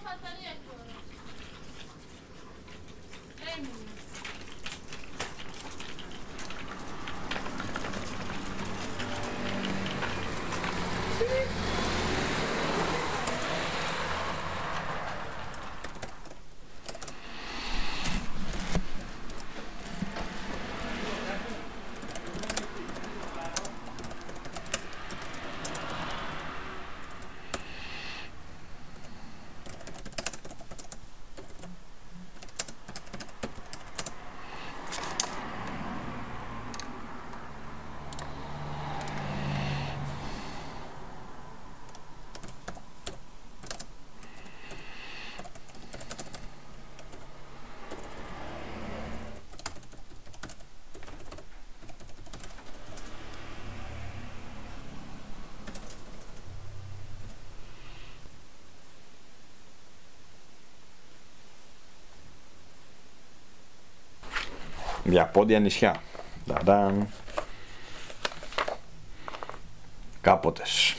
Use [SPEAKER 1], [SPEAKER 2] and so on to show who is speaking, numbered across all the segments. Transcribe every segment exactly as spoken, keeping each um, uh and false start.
[SPEAKER 1] μπαταρία κιόλας. Έμεινε.
[SPEAKER 2] Διαπόντια νησιά. Ταράν. Κάποτες.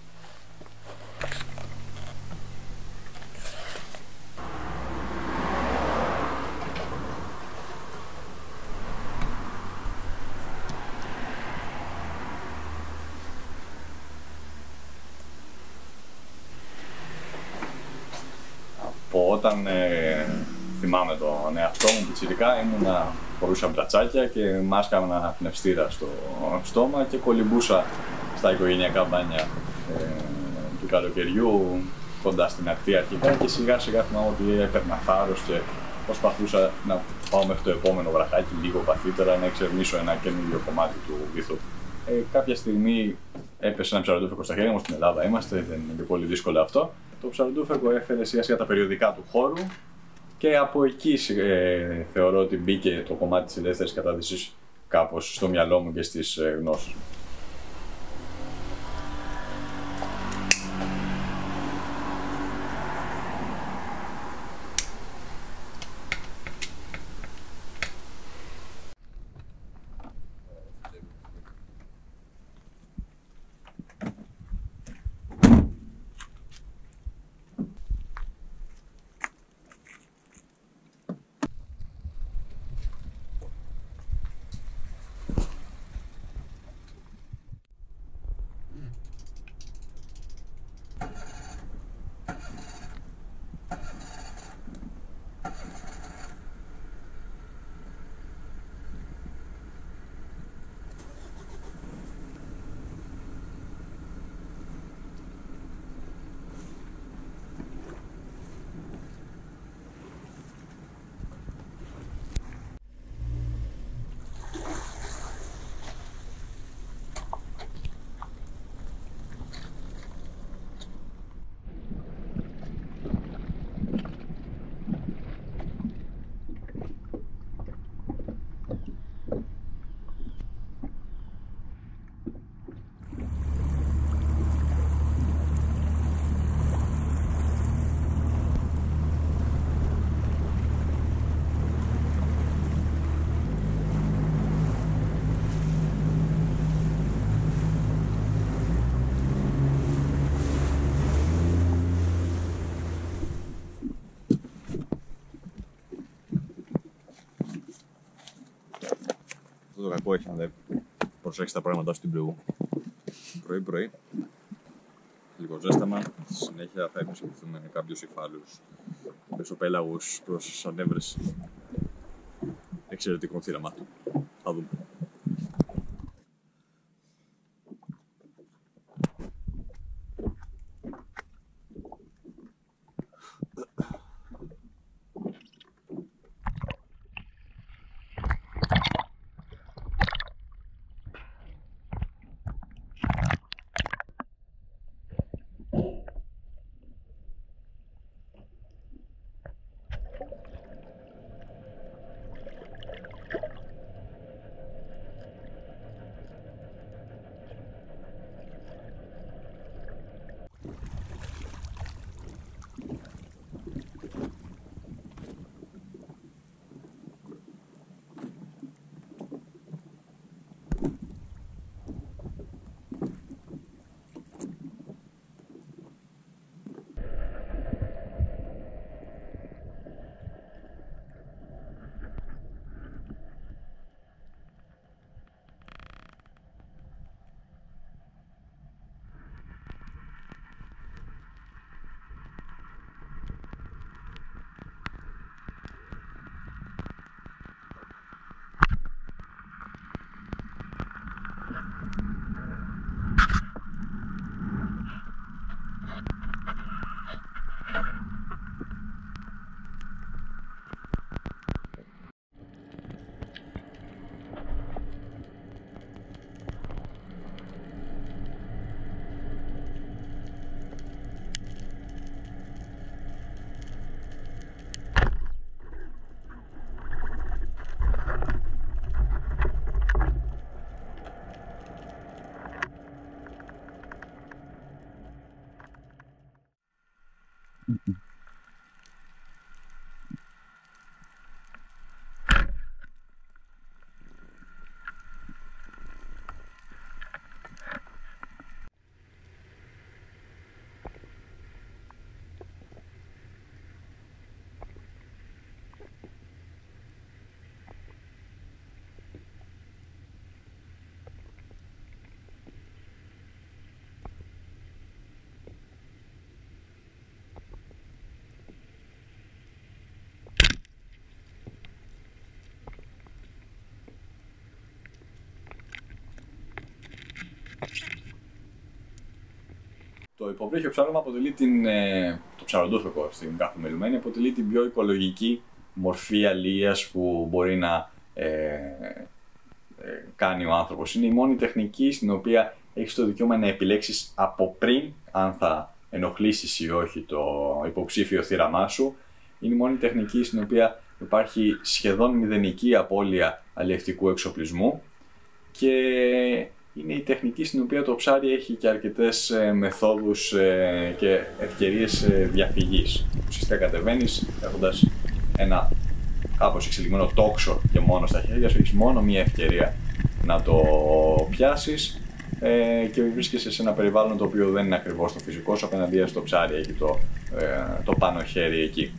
[SPEAKER 3] Από όταν ε, θυμάμαι τον εαυτό μου πιτσιρικά ήμουνα, φορούσα μπρατσάκια και μάσκανα αναπνευστήρα στο στόμα και κολυμπούσα στα οικογενειακά μπάνια ε, του καλοκαιριού κοντά στην ακτή αρχικά και σιγά σιγά θυμάμαι ότι έπαιρνα θάρρος και προσπαθούσα να πάω μέχρι το επόμενο βραχάκι λίγο βαθύτερα να εξερευνήσω ένα καινούριο κομμάτι του βυθού. Ε, κάποια στιγμή έπεσε ένα ψαροντούφεκο στα χέρια μου, στην Ελλάδα είμαστε, δεν είναι και πολύ δύσκολο αυτό. Το ψαροντούφεκο έφερε σιγά σιγά τα περιοδικά του χώρου και από εκεί ε, θεωρώ ότι μπήκε το κομμάτι της ελεύθερης κατάδυσης κάπως στο μυαλό μου και στις ε, γνώσεις.
[SPEAKER 2] Το κακό έχει να δεν προσέξει τα πράγματα στην πληγού. Πρωί-πρωί, λίγο ζέσταμα, στη συνέχεια θα επισκεφθούμε κάποιους υφάλους πεσοπέλαγους προς ανέβρεση εξαιρετικών θύραμάτων. Θα δούμε.
[SPEAKER 3] Το υποβρύχιο ψάρεμα αποτελεί την, το ψαροντόφεκο στην καθομιλουμένη, αποτελεί την πιο οικολογική μορφή αλίας που μπορεί να ε, ε, κάνει ο άνθρωπος. Είναι η μόνη τεχνική στην οποία έχεις το δικαίωμα να επιλέξεις από πριν αν θα ενοχλήσεις ή όχι το υποψήφιο θύραμά σου. Είναι η μόνη τεχνική στην οποία υπάρχει σχεδόν μηδενική απώλεια αλλιευτικού εξοπλισμού και είναι η τεχνική στην οποία το ψάρι έχει και αρκετές ε, μεθόδους ε, και ευκαιρίες ε, διαφυγής. Ουσιαστικά κατεβαίνεις έχοντας ένα κάπως εξελιγμένο τόξο και μόνο στα χέρια σου, έχεις μόνο μία ευκαιρία να το πιάσεις ε, και βρίσκεσαι σε ένα περιβάλλον το οποίο δεν είναι ακριβώς το φυσικό σου, απέναντία στο ψάρι έχει το, ε, το πάνω χέρι εκεί.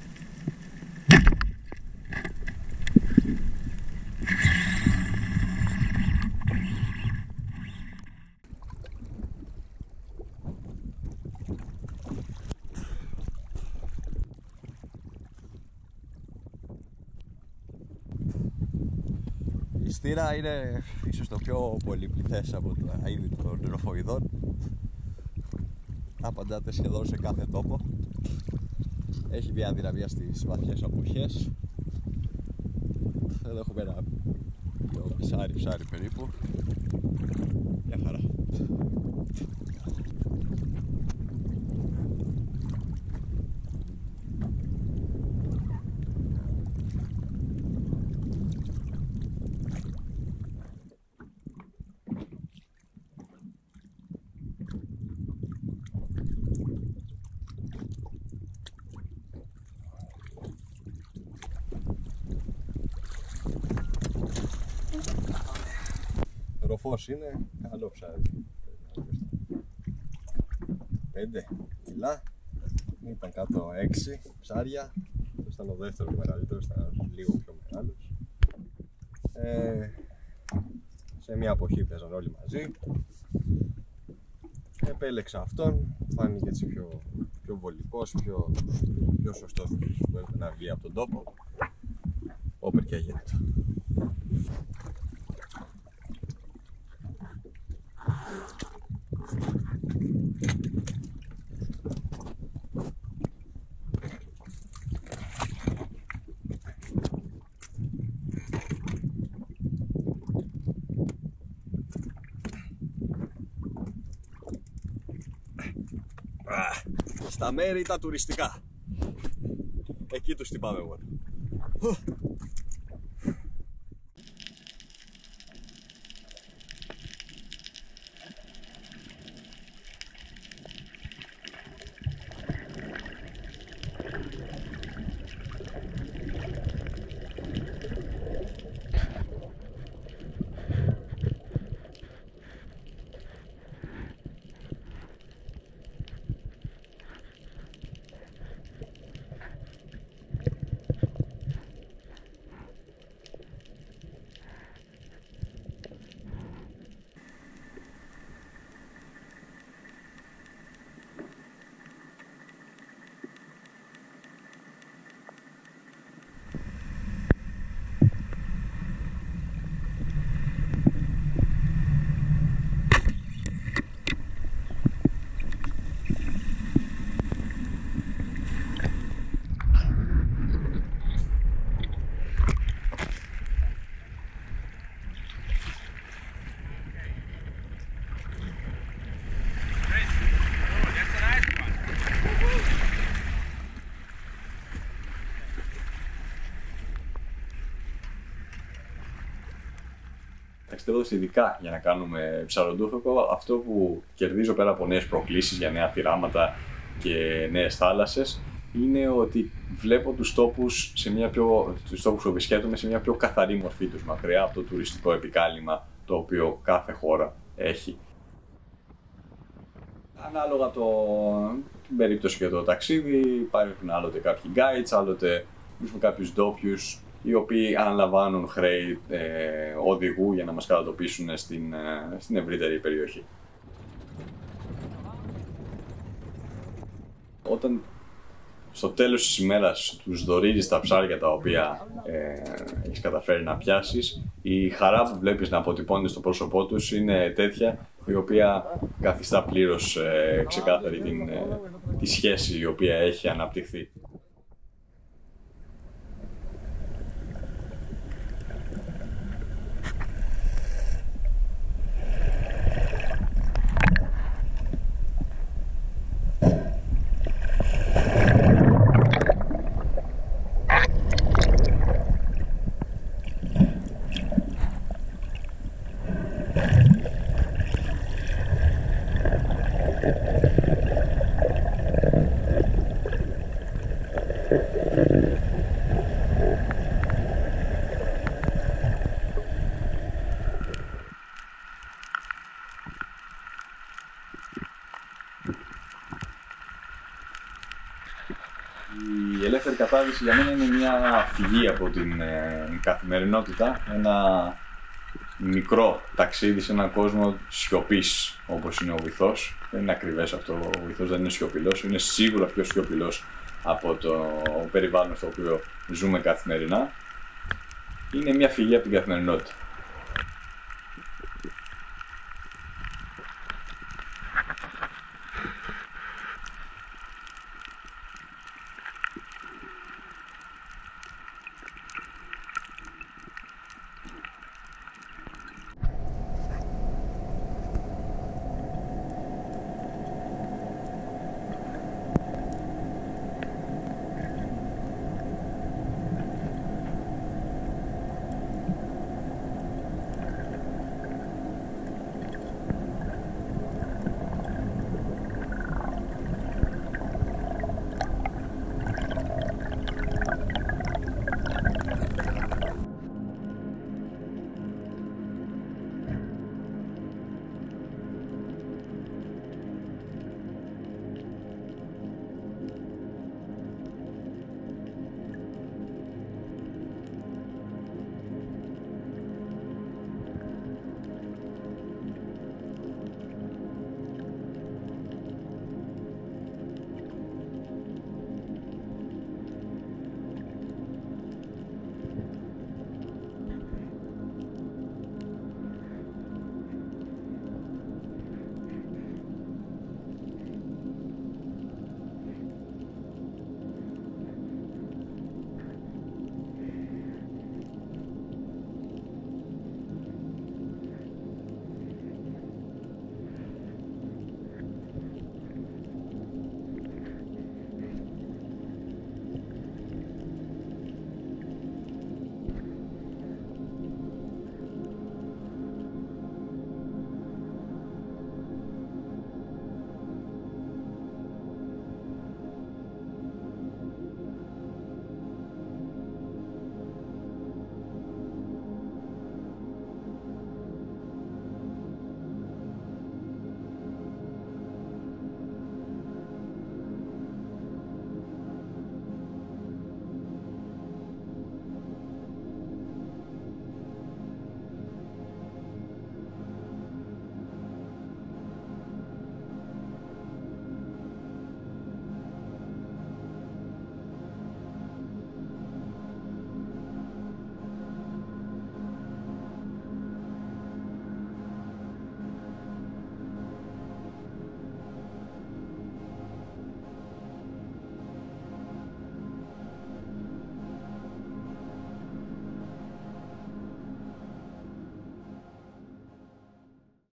[SPEAKER 2] Η στήρα είναι ίσως το πιο πολυπληθές από τα είδη των ροφοειδών. Απαντάται σχεδόν σε κάθε τόπο. Έχει μια αδυναμία στις βαθιές αποχές. Εδώ έχουμε ένα ψάρι ψάρι περίπου. Μια χαρά. Ροφός είναι, καλό ψάρι. πέντε κιλά, ήταν κάτω έξι ψάρια. Ήταν ο δεύτερος μεγαλύτερος, ήταν λίγο πιο μεγάλος. Ε, σε μια εποχή παίζαν όλοι μαζί. Επέλεξα αυτόν, φάνηκε έτσι πιο, πιο βολικός, πιο, πιο σωστός που έπρεπε να βγει από τον τόπο. Όπερ και έγινε. Στα μέρη τα τουριστικά. Εκεί τους τυπάμε μόνο.
[SPEAKER 3] Ταξιδεύοντας ειδικά για να κάνουμε ψαροντόφεκο, αυτό που κερδίζω πέρα από νέες προκλήσεις για νέα θυράματα και νέες θάλασσες είναι ότι βλέπω τους τόπους, σε μια πιο, τους τόπους που επισκέπτομαι σε μια πιο καθαρή μορφή τους, μακριά από το τουριστικό επικάλυμα το οποίο κάθε χώρα έχει. Ανάλογα το, την περίπτωση και το ταξίδι, υπάρχουν άλλοτε κάποιοι guides, άλλοτε βρίσκουν κάποιους ντόπιους οι οποίοι αναλαμβάνουν χρέη ε, οδηγού για να μας κατατοπίσουν στην, ε, στην ευρύτερη περιοχή. Όταν στο τέλος της ημέρας τους δωρίζεις τα ψάρια τα οποία ε, έχεις καταφέρει να πιάσεις, η χαρά που βλέπεις να αποτυπώνεται στο πρόσωπό τους είναι τέτοια η οποία καθιστά πλήρως ε, ξεκάθαρη την, ε, τη σχέση η οποία έχει αναπτυχθεί. Η ελεύθερη κατάδυση για μένα είναι μια φυγή από την ε, καθημερινότητα, ένα μικρό ταξίδι σε έναν κόσμο σιωπής όπως είναι ο βυθός. Δεν είναι ακριβές αυτό, ο βυθός δεν είναι σιωπηλός, είναι σίγουρα πιο σιωπηλός από το περιβάλλον στο οποίο ζούμε καθημερινά. Είναι μια φυγή από την καθημερινότητα.